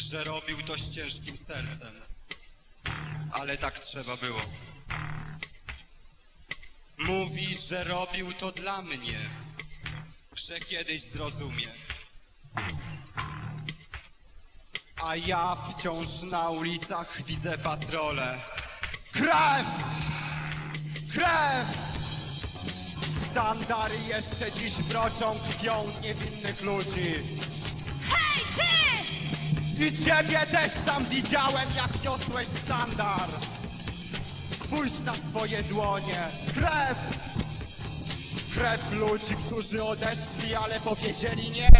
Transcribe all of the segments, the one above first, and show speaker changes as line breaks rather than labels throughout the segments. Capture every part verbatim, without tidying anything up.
że robił to z ciężkim sercem, ale tak trzeba było. Mówi, że robił to dla mnie, że kiedyś zrozumie. A ja wciąż na ulicach widzę patrole. Krew! Krew! Sztandary jeszcze dziś wroczą krwią niewinnych ludzi.
Hej, ty!
I ciebie też tam widziałem, jak niosłeś sztandar. Spójrz na swoje dłonie. Krew! Krew ludzi, którzy odeszli, ale powiedzieli nie.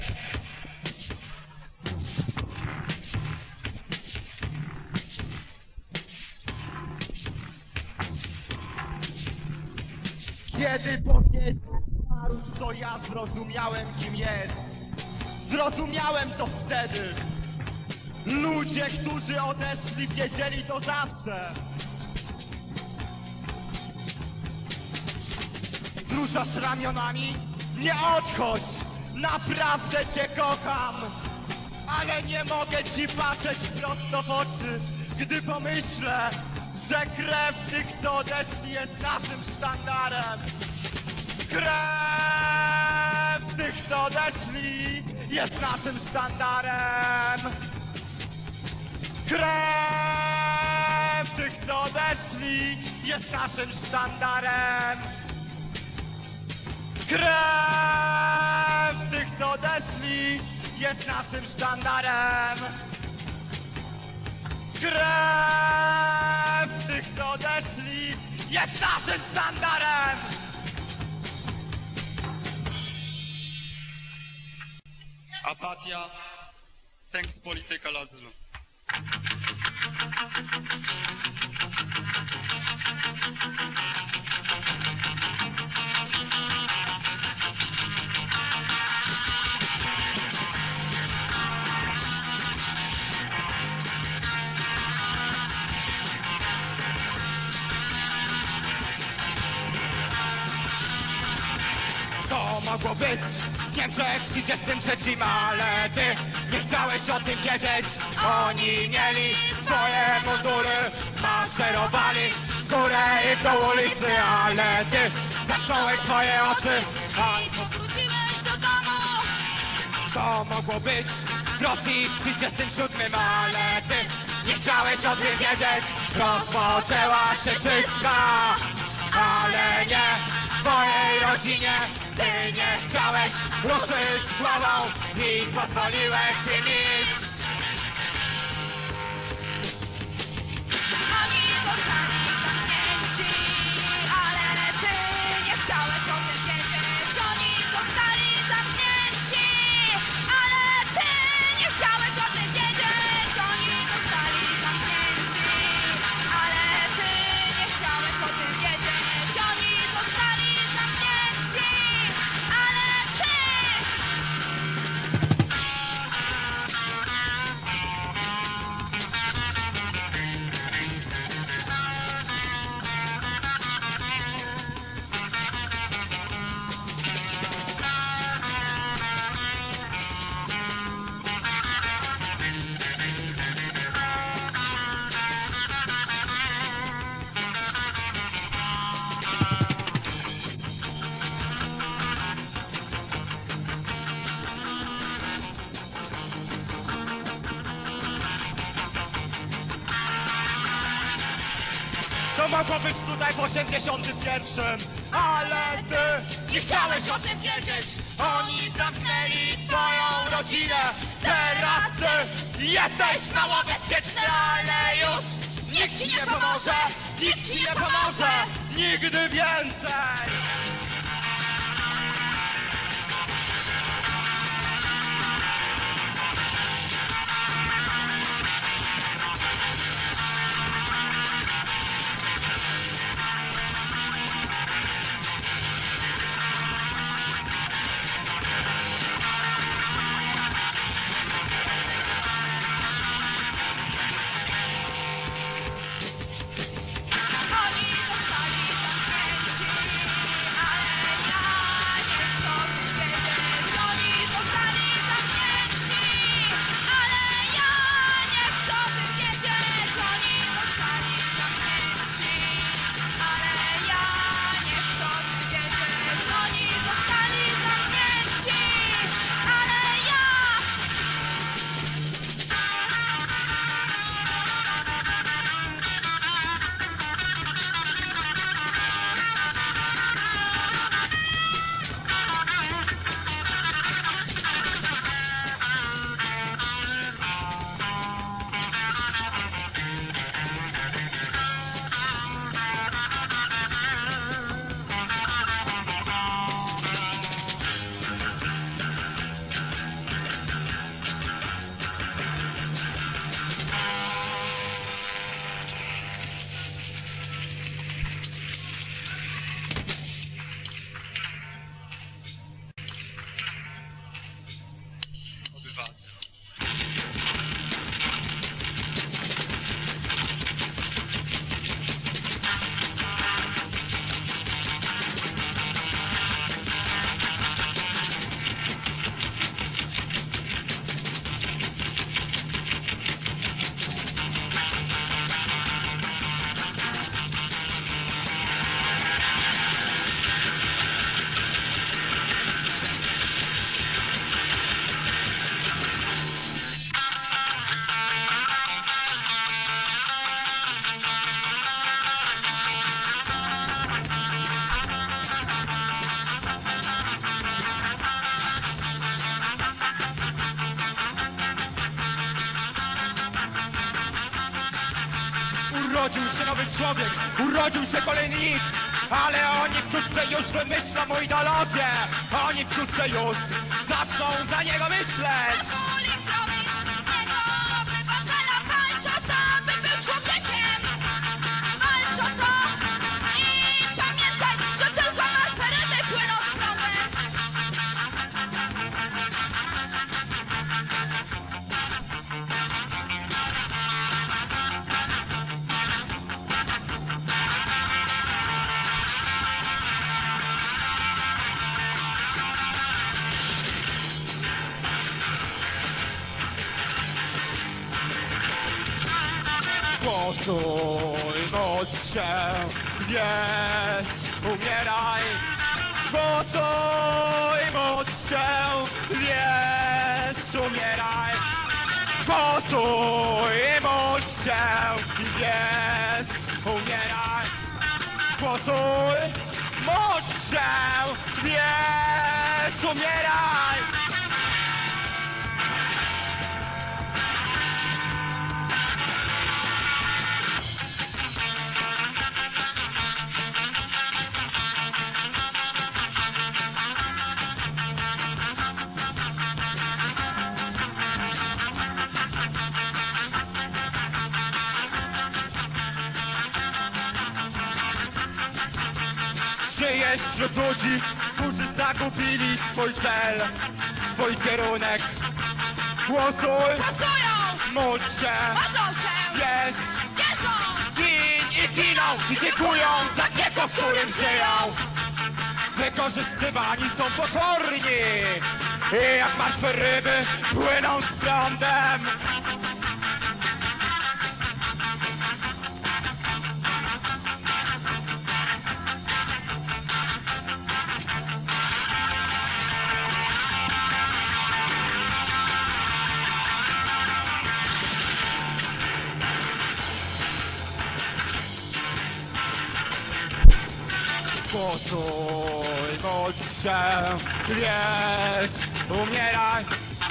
Kiedy powiedział naród, to ja zrozumiałem, kim jest. Zrozumiałem to wtedy. Ludzie, którzy odeszli, wiedzieli to zawsze. Ruszasz ramionami? Nie odchodź! Naprawdę cię kocham! Ale nie mogę ci patrzeć prosto w oczy, gdy pomyślę, że krew tych, co odeszli, jest naszym sztandarem. Krew tych, co odeszli, jest naszym sztandarem. Krew tych, co odeszli, jest naszym sztandarem. Krew tych, co odeszli, jest naszym sztandarem. Krew tych, co odeszli, jest naszym sztandarem. Apatia, thanks political asylum. To mogło być w Niemczech w trzydziestym trzecim, ale ty nie chciałeś o tym wiedzieć. Oni mieli swoje mundury, maszerowali w górę i w dół ulicy, ale ty zamknąłeś swoje oczy
I powróciłeś do domu.
To mogło być w Rosji w trzydziestym siódmym, ale ty nie chciałeś o tym wiedzieć. Rozpoczęła się czystka, ale nie w twojej rodzinie. Ty nie chciałeś ruszyć głową i pozwoliłeś im iść.
Oni zostali zamknięci, ale ty nie chciałeś o tym wiedzieć. Oni zostali zamknięci, ale ty nie chciałeś o tym wiedzieć. Oni zostali zamknięci, ale ty nie chciałeś o tym wiedzieć. Oni zostali zamknięci, ale ty...
To mogło być tutaj w osiemdziesiątym pierwszym, ale ty nie chciałeś o tym wiedzieć. Oni zamknęli twoją rodzinę. Teraz ty jesteś mało bezpieczny, ale już nikt ci nie pomoże. Nikt ci nie pomoże. Nigdy więcej.
Oni zostali zamknięci,
urodził się nowy człowiek, urodził się kolejny nikt. Ale oni wkrótce już wymyślą mu ideologię. Oni wkrótce już zaczną za niego myśleć.
Walczą to, by był człowiekiem. Walczą to i pamiętaj, że tylko martwe ryby płyną z prądem.
Głosuj, módl się, wiesz, umieraj. Głosuj, módl się, wiesz, umieraj. Głosuj, módl się, wiesz, umieraj. Głosuj, módl się, wiesz, umieraj. Żyjesz wśród ludzi, którzy zagubili swój cel, swój kierunek. Głosuj,
Głosują,
módl się,
modlą się,
wiesz,
wierzą.
gin i giną i dziękują za piekło, w którym żyją. Wykorzystywani są pokorni i jak martwe ryby płyną z prądem. Głosuj, módl się, wiesz, umieraj.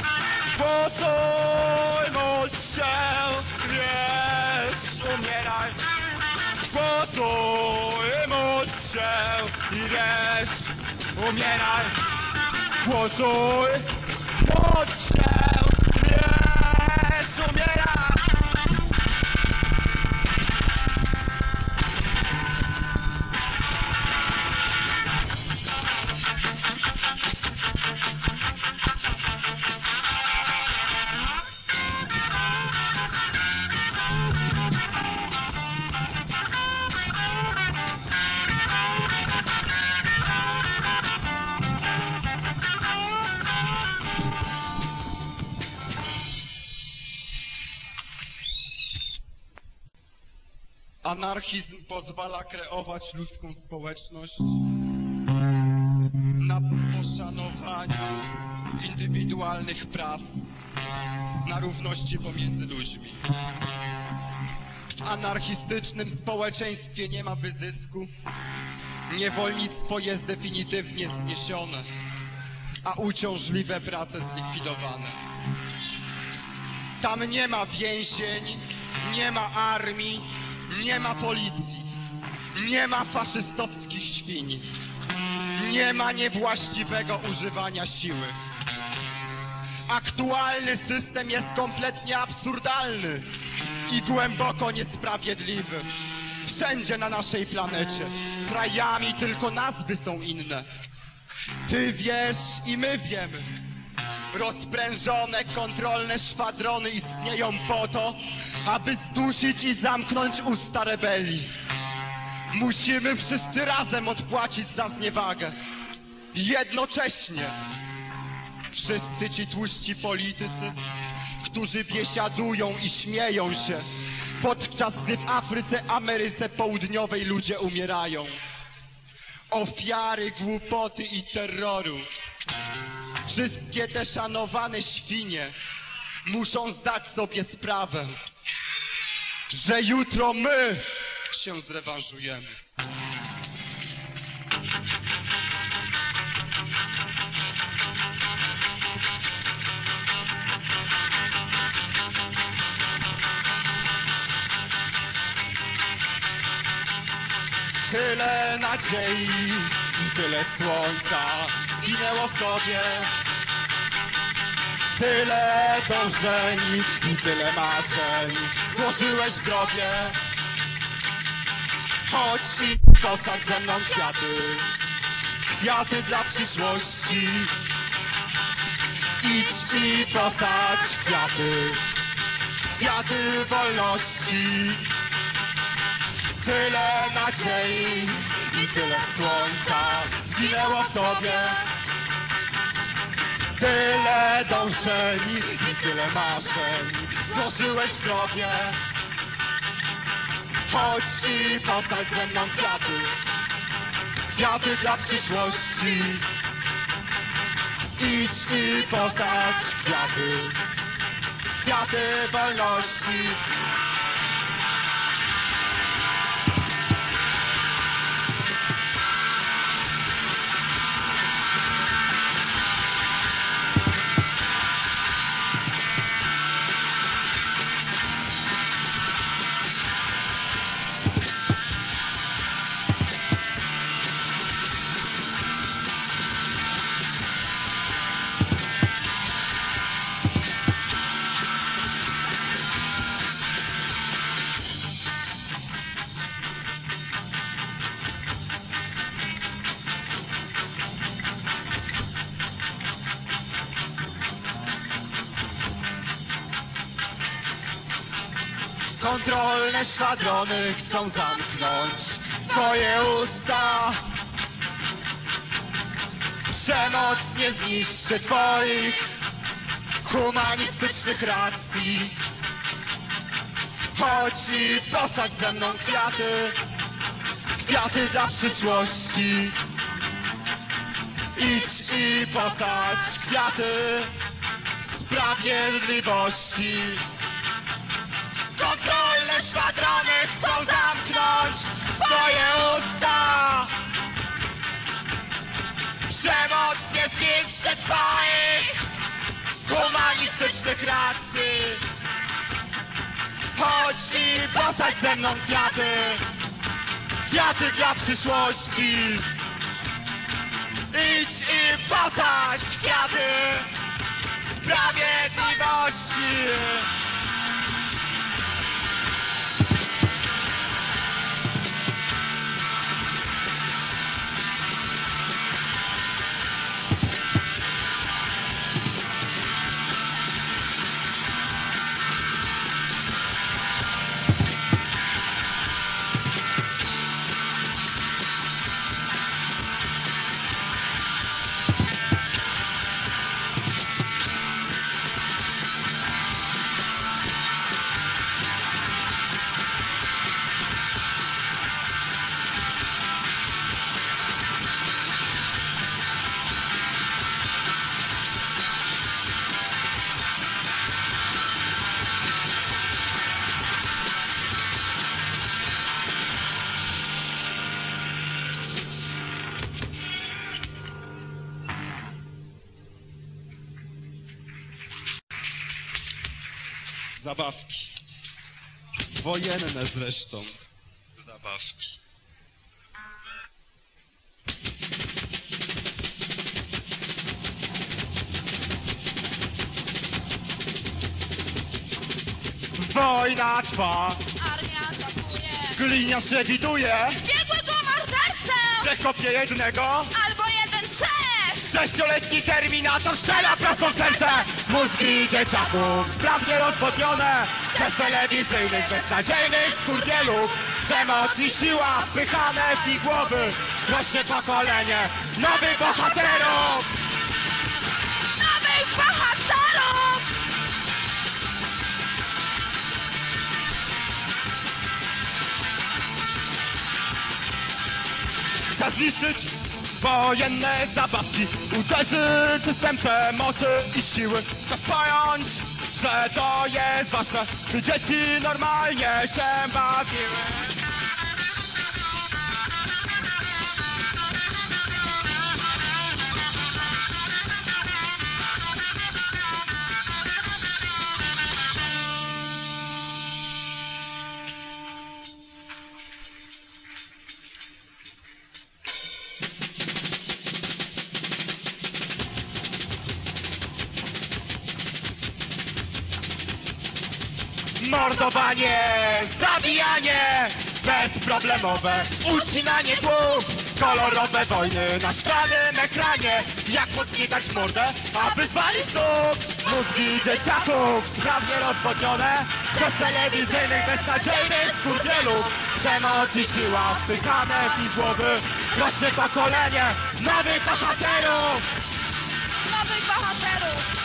Głosuj, módl się, wiesz, umieraj. Głosuj, módl się, wiesz, umieraj. Głosuj, módl się, wiesz, umieraj.
Anarchizm pozwala kreować ludzką społeczność na poszanowaniu indywidualnych praw, na równości pomiędzy ludźmi. W anarchistycznym społeczeństwie nie ma wyzysku, niewolnictwo jest definitywnie zniesione, a uciążliwe prace zlikwidowane. Tam nie ma więzień, nie ma armii, nie ma policji, nie ma faszystowskich świń, nie ma niewłaściwego używania siły. Aktualny system jest kompletnie absurdalny i głęboko niesprawiedliwy. Wszędzie na naszej planecie, krajami tylko nazwy są inne. Ty wiesz i my wiemy. Rozprężone, kontrolne szwadrony istnieją po to, aby zdusić i zamknąć usta rebelii. Musimy wszyscy razem odpłacić za zniewagę. Jednocześnie wszyscy ci tłuści politycy, którzy biesiadują i śmieją się, podczas gdy w Afryce, Ameryce Południowej ludzie umierają. Ofiary głupoty i terroru. Wszystkie te szanowane świnie muszą zdać sobie sprawę, że jutro my się zrewanżujemy. Tyle nadziei i tyle słońca zginęło w tobie. Tyle dążeń i tyle marzeń złożyłeś w grobie. Chodź i posadź ze mną kwiaty, kwiaty dla przyszłości. Idź i posadź kwiaty, kwiaty wolności. Tyle nadziei i tyle słońca zginęło w tobie. Tyle dążeń i tyle marzeń złożyłeś w grobie. Chodź i posadź ze mną kwiaty, kwiaty dla przyszłości. Idź i posadź kwiaty, kwiaty wolności. Kontrolne szwadrony chcą zamknąć twoje usta. Przemoc nie zniszczy twoich humanistycznych racji. Chodź i posadź ze mną kwiaty, kwiaty dla przyszłości. Idź i posadź kwiaty sprawiedliwości. Kontrolne szwadrony chcą zamknąć twoje usta. Przemoc nie zniszczy twoich humanistycznych racji. Chodź i posadź ze mną kwiaty, kwiaty dla przyszłości. Idź i posadź kwiaty sprawiedliwości. Zabawki. Wojenne zresztą. Zabawki. Wojna trwa.
Armia atakuje.
Gliniarz rewiduje.
Biegłego mordercę!
Przekopie jednego.
Albo jeden szef!
Sześcioletni terminator strzela prosto w serce. Mózgi dzieciaków sprawnie rozwodnione przez telewizyjnych, beznadziejnych skurwielów. Przemoc i siła wpychane w ich głowy. Rośnie pokolenie nowych bohaterów.
Nowych bohaterów!
Czas zniszczyć wojenne zabawki, uderzyć system przemocy i siły. Czas pojąć, że to jest ważne, by dzieci normalnie się bawiły. Mordowanie, zabijanie, bezproblemowe ucinanie głów, kolorowe wojny na szklanym ekranie. Jak mocniej dać w mordę, aby zwalić znów mózgi dzieciaków sprawnie rozwodnione przez telewizyjnych beznadziejnych skurwielów. Przemoc i siła wpychane w ich głowy. Rośnie pokolenie nowych bohaterów.
Nowych bohaterów.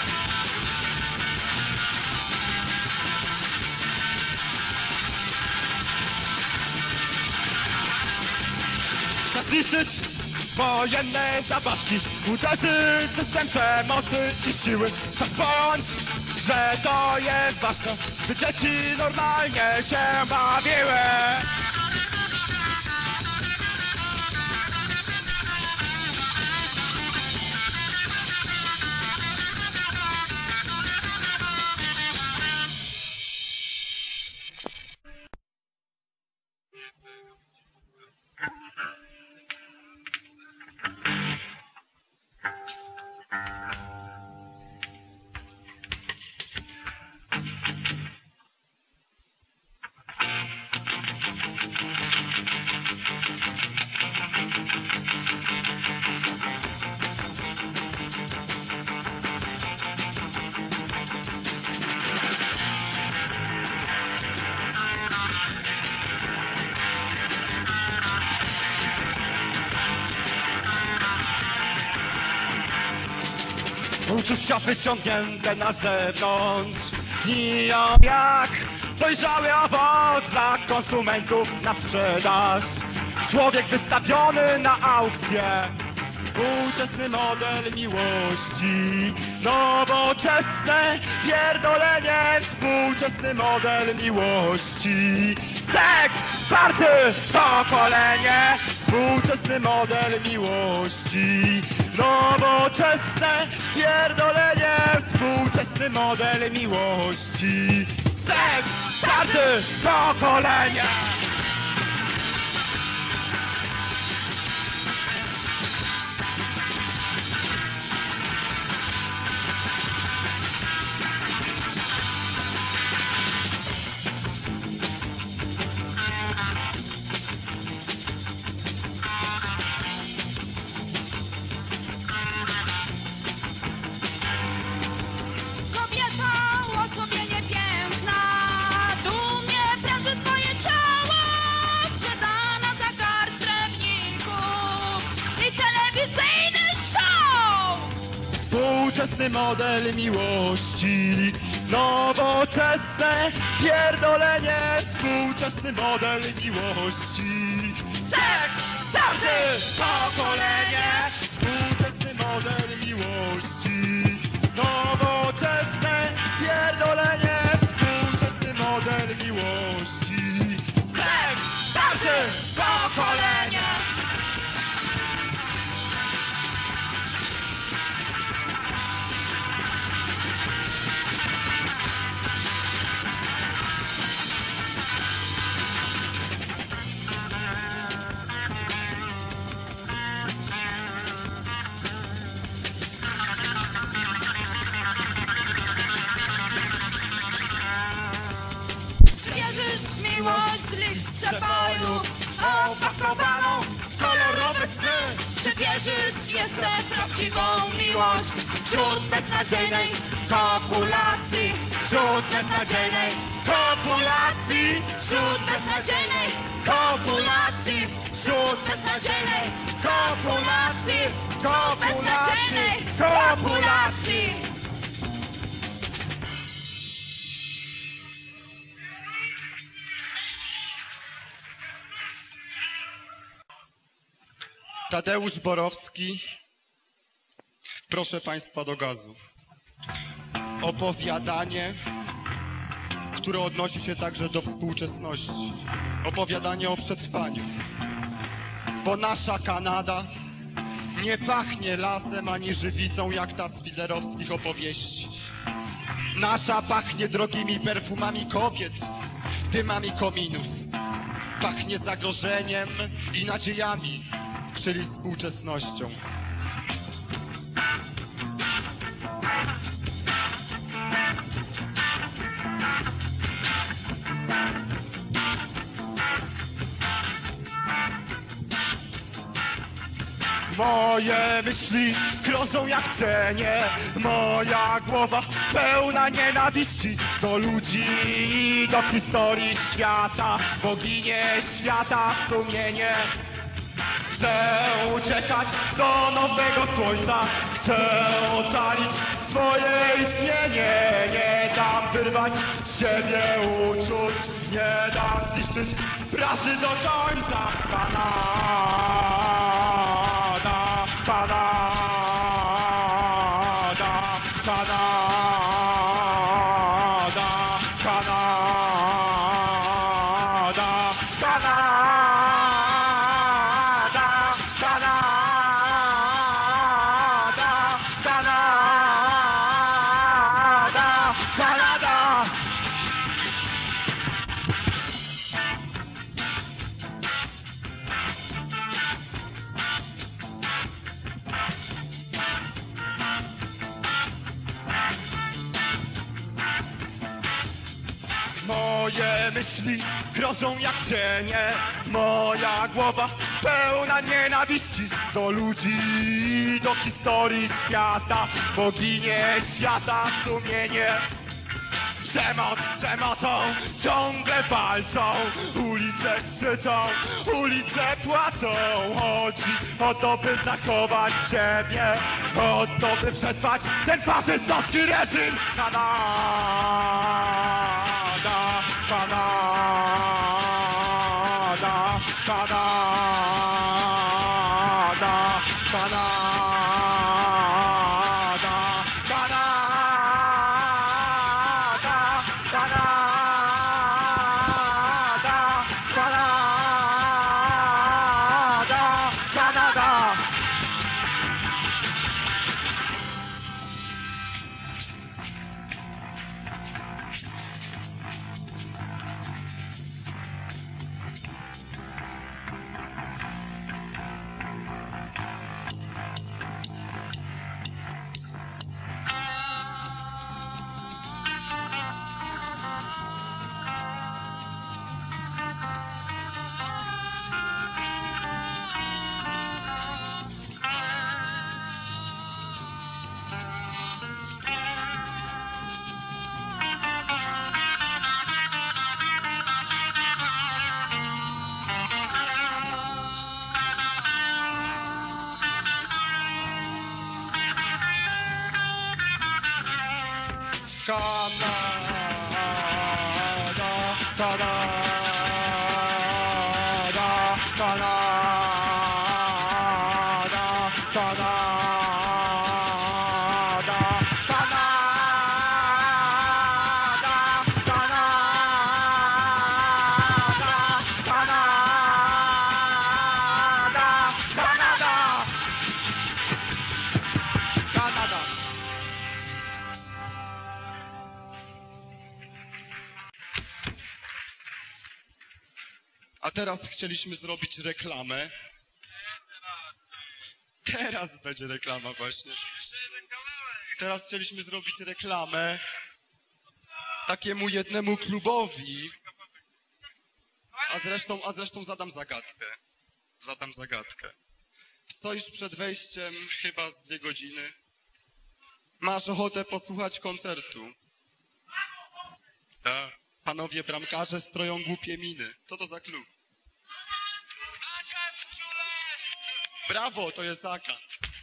Czas zniszczyć wojenne zabawki, uderzyć system przemocy i siły. Czas pojąć, że to jest ważne, by dzieci normalnie się bawiły. Uczucia wyciągnięte na zewnątrz gniją jak dojrzały owoc dla konsumentów na sprzedaż. Człowiek wystawiony na aukcję, współczesny model miłości. Nowoczesne pierdolenie, współczesny model miłości. Seks, party, pokolenie, współczesny model miłości. Nowoczesne pierdolenie, współczesny model miłości. Seks, party, pokolenie. Współczesny model miłości, nowoczesne pierdolenie, współczesny model miłości. Seks, party, pokolenie, współczesny model miłości. Nowoczesne pierdolenie, współczesny model miłości. Seks, party, pokolenie.
Miłość list przeboju, opakowaną w kolorowe sny. Czy wierzysz jeszcze w prawdziwą miłość wśród beznadziejnej kopulacji?
Wśród beznadziejnej kopulacji,
Wśród beznadziejnej
kopulacji, wśród
beznadziejnej
kopulacji, kopulacji,
beznadziejnej
kopulacji. Tadeusz Borowski, proszę Państwa do gazu. Opowiadanie, które odnosi się także do współczesności. Opowiadanie o przetrwaniu. Bo nasza Kanada nie pachnie lasem ani żywicą jak ta z filerowskich opowieści. Nasza pachnie drogimi perfumami kobiet, dymami kominów. Pachnie zagrożeniem i nadziejami, czyli współczesnością. Moje myśli krążą jak cienie, moja głowa pełna nienawiści do ludzi i do historii świata, boginie świata sumienie. Chcę uciekać do nowego słońca, chcę ocalić swoje istnienie. Nie dam wyrwać z siebie uczuć, nie dam zniszczyć pracy do końca. Kanada, Kanada, Kanada, Kanada, Kanada. Moje myśli grożą jak cienie, moja głowa pełna nienawiści do ludzi i do historii świata, boginie świata sumienie. Przemoc, przemocą ciągle walczą, ulice krzyczą, ulice płaczą. Chodzi o to, by zachować siebie, o to, by przetrwać ten faszystowski reżim. Kanada, Kanada, Kanada, Kanada, Kanada, Kanada, Kanada, Kanada. Kanada, Kanada, Kanada, Kanada, Kanada, Kanada, Kanada, Kanada, Kanada. A teraz chcieliśmy zrobić reklamę. Teraz będzie reklama właśnie. Teraz chcieliśmy zrobić reklamę takiemu jednemu klubowi. A zresztą, a zresztą zadam zagadkę. Zadam zagadkę. Stoisz przed wejściem chyba z dwie godziny. Masz ochotę posłuchać koncertu. Tak. Panowie bramkarze stroją głupie miny. Co to za klub? Brawo, to jest Aka.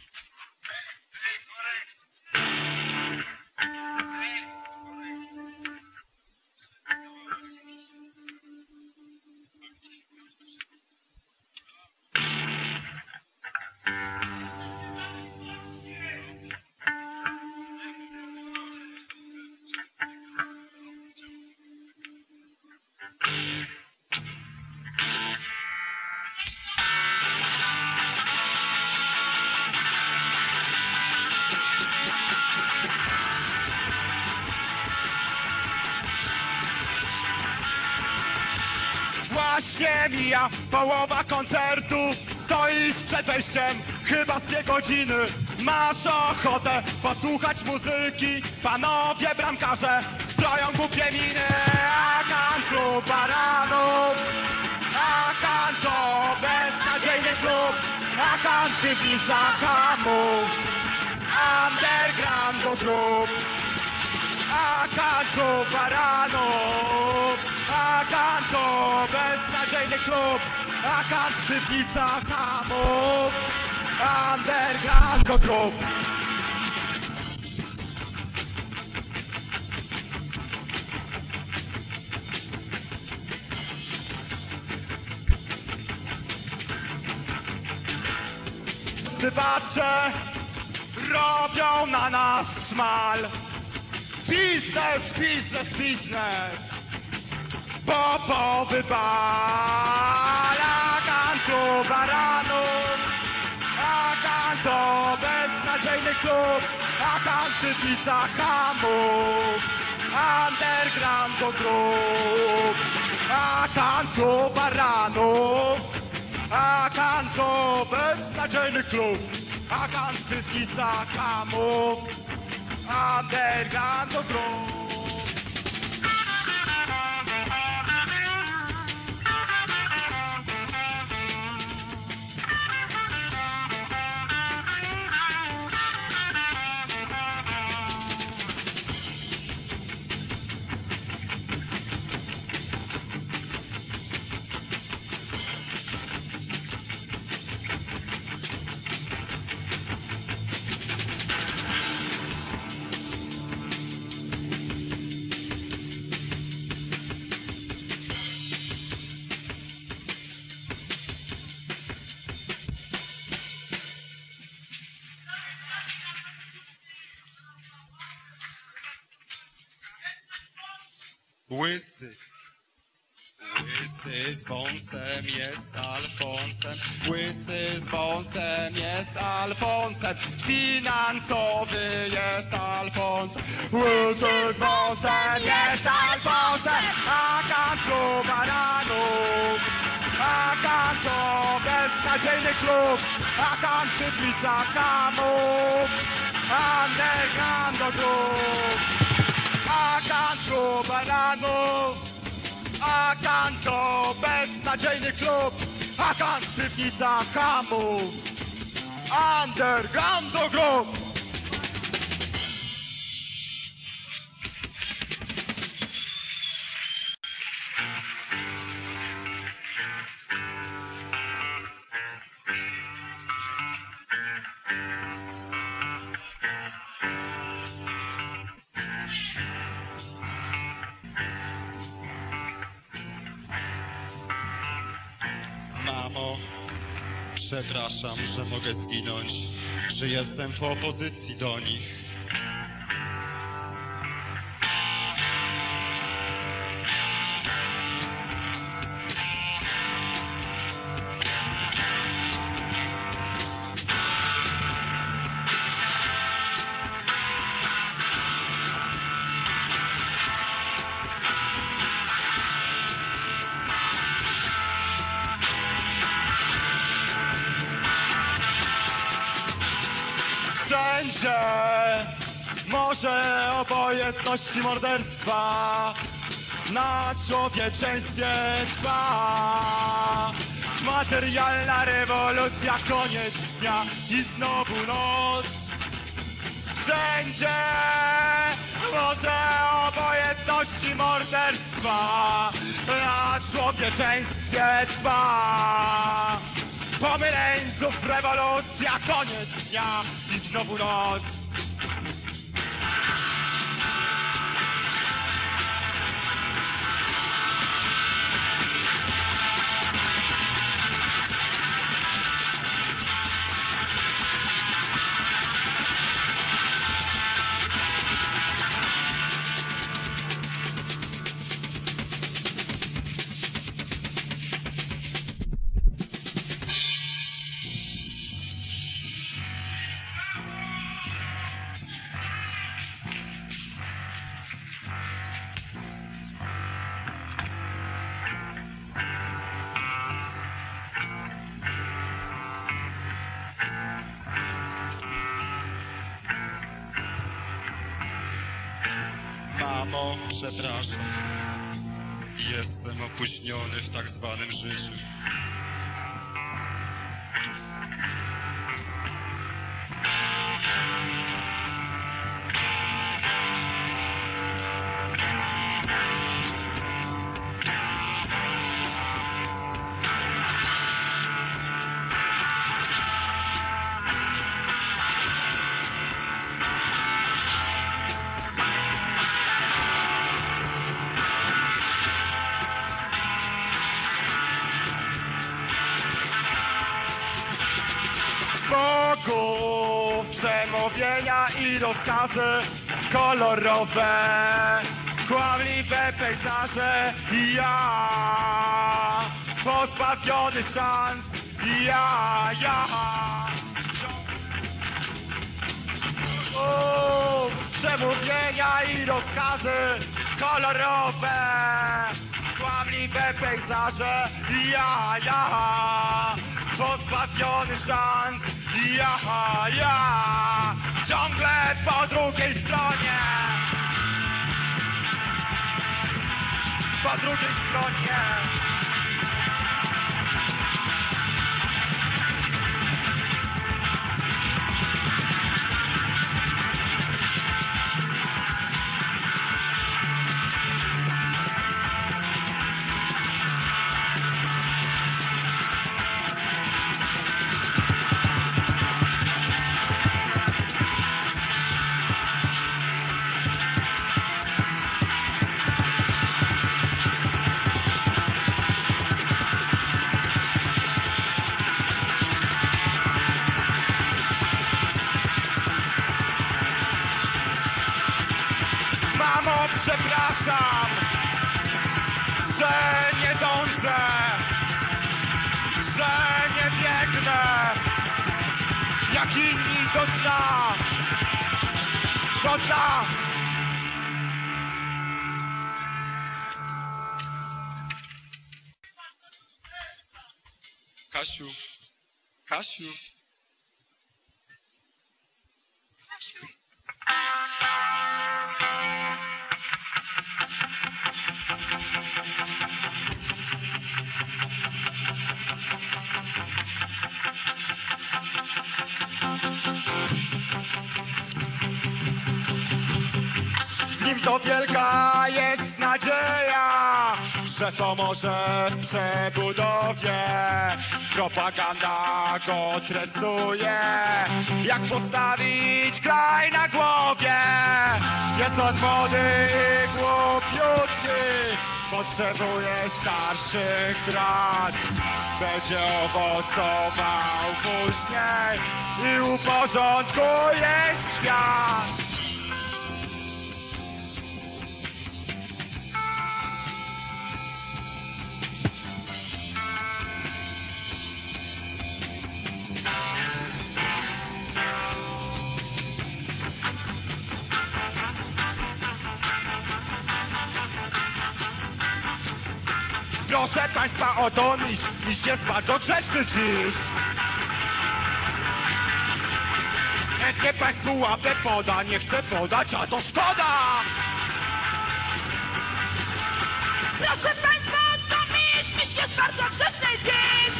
Właśnie mija połowa koncertu. Stoisz przed wejściem chyba z dwie godziny. Masz ochotę posłuchać muzyki. Panowie bramkarze stroją głupie miny. A kantu baranów, a kanto beznadziejny klub. A kanto piwnica hamów, underground grup, a kanto baranów, a kanto beznadziejny klub, a kant piwnica hamów, underground grup. Zdywacze robią na nas szmal. Biznes, biznes, biznes. Popowy bal. Agantu baranów, aganto beznadziejny klub, aganty pizza hamów, underground grup, agantu baranów, aganto beznadziejny klub, aganty pizza hamów, underground grup. Łysy, łysy z wąsem jest Alfonsem, łysy z wąsem jest Alfonsem, finansowy jest Alfonsem, łysy z wąsem jest Alfonsem, agantu baranów, aganto beznadziejny klub, aganty pizza hamów, underground grup. Agantu baranów, aganto beznadziejny klub, agant piwnica hamów, underground grup. Mamo, przepraszam, że mogę zginąć, że jestem w opozycji do nich. Wszędzie może obojętności morderstwa na człowieczeństwie dba. Materialna rewolucja, koniec dnia i znowu noc. Wszędzie może obojętności morderstwa na człowieczeństwie dba. Pomyleńców rewolucja, koniec dnia i znowu noc. Mamo, przepraszam. Jestem opóźniony w tak zwanym życiu. wrogów, przemówienia i rozkazy kolorowe, kłamliwe pejzaże i ja, pozbawiony szans, i ja, ja. O, przemówienia i rozkazy kolorowe, kłamliwe pejzaże i ja, ja, pozbawiony szans, i ja, ja, ciągle po drugiej stronie, po drugiej stronie. Mamo, przepraszam, że nie dążę, że nie biegnę, jak inni do dna, do dna. Kasiu, Kasiu. Z nim to wielka jest nadzieja, że pomoże w przebudowie. Propaganda go tresuje, jak postawić kraj na głowie. Jest on młody i głupiutki, potrzebuje starszych rad. Będzie owocował później i uporządkuje świat. Proszę państwa o to, miś, miś jest bardzo grzeczny dziś. Chętnie państwu łapę poda, nie chcę podać, a to szkoda.
Proszę państwa o to, miś, miś jest bardzo grzeczny dziś.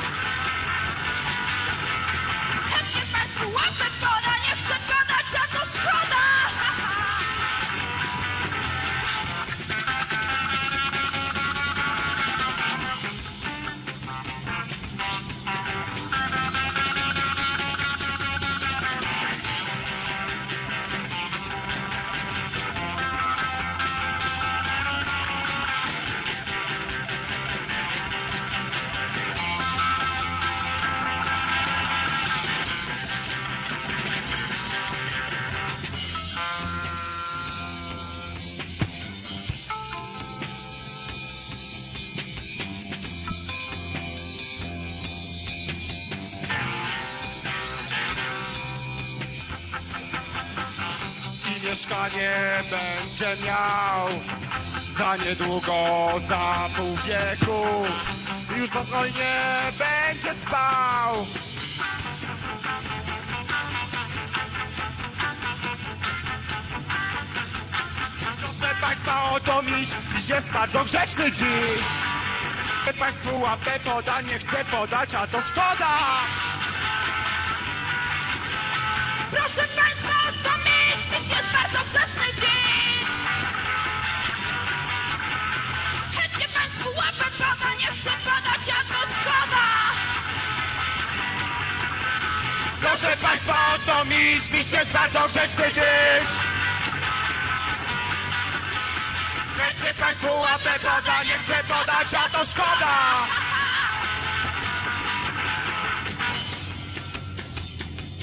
Chętnie państwu łapę poda, nie chcę podać, a to szkoda.
Mieszkanie będzie miał za niedługo, za pół wieku, już spokojnie będzie spał. Proszę państwa o to, miś, miś jest bardzo grzeczny dziś. Chcę państwu łapę poda, nie chcę podać, a to szkoda.
Proszę państwa o to, miś, miś jest bardzo grzeczny dziś. Chętnie państwu łapę poda, nie chcę podać, a to szkoda.
Proszę państwa o to, miś, miś jest bardzo grzeczny dziś. Chętnie państwu łapę poda, nie chcę podać, a to szkoda.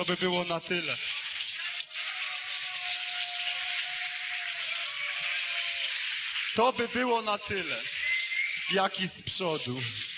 by było na tyle. To by było na tyle. Jak i z przodu.